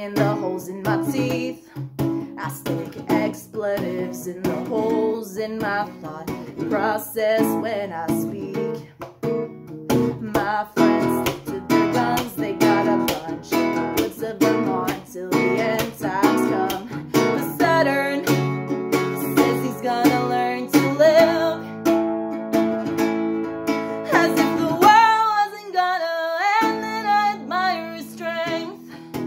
in the holes in my teeth. I stick expletives in the holes in my thought process when I speak. My friends stick to their guns, they got a bunch in the woods of Vermont till the end times come. But Saturn says he's gonna learn to live as if the world wasn't gonna end, and I admire his strength.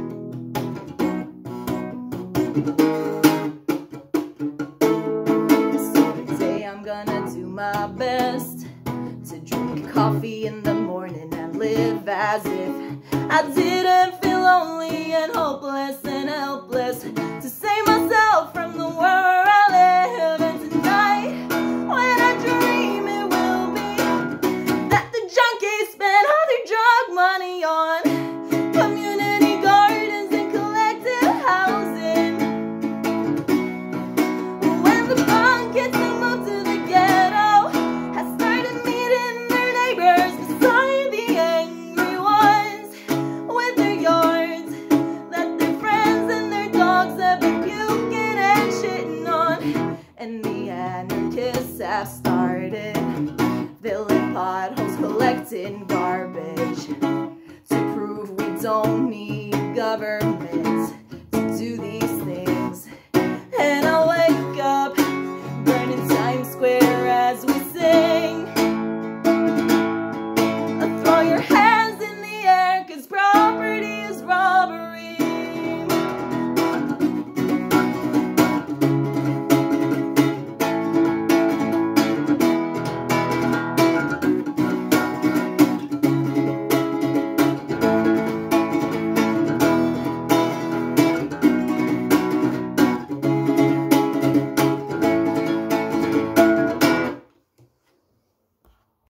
So today I'm gonna do my best to drink coffee in the morning and live as if I didn't feel lonely and hopeless and helpless, to save myself from the world I live. And tonight, when I dream, it will be that the junkies spend all their drug money on community gardens and collective housing. When the punk kids that moved to the ghetto have started meeting their neighbors beside the angry ones with their yards that their friends and their dogs have been puking and shitting on, and the anarchists have started filling potholes, collecting garbage.